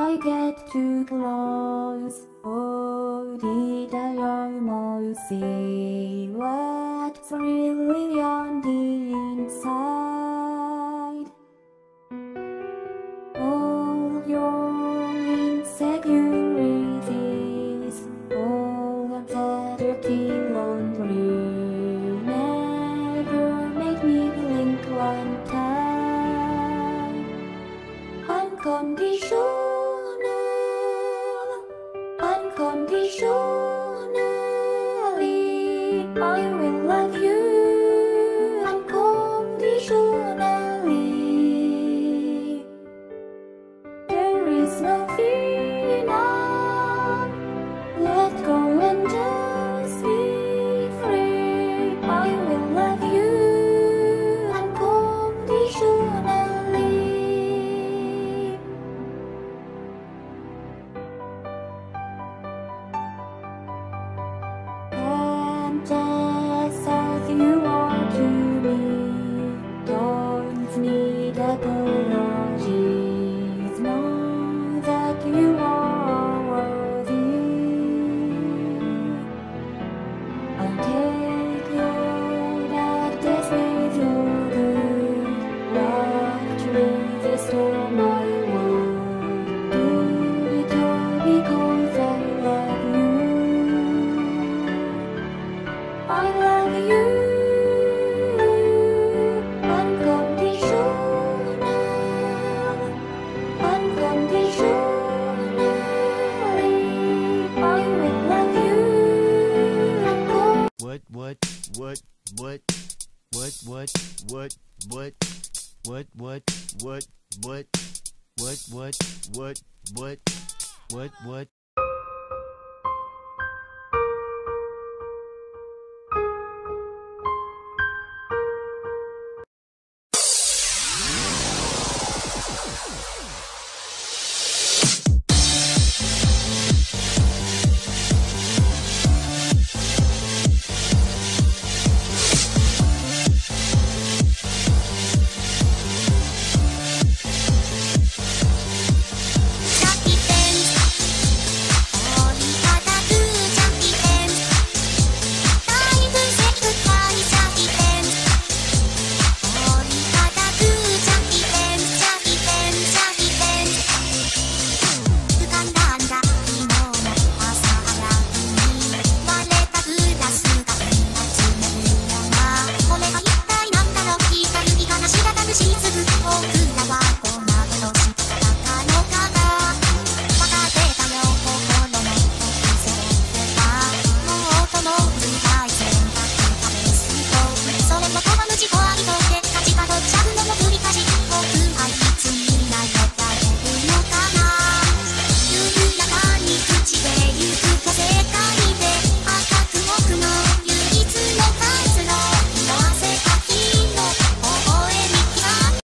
I get too close, oh, did I almost see what's really on the inside? All your insecurities, all the dirty laundry, never make me blink one time. Unconditionally, I will love you unconditionally. There is no fear now. Let go and just be free. I will love you unconditionally. Just as you are to me, don't need apologies. Know that you are worthy. I'll take your darkness with your good. Walk through the storm, I will do it all because I love you. I love you unconditionally. I will love you What?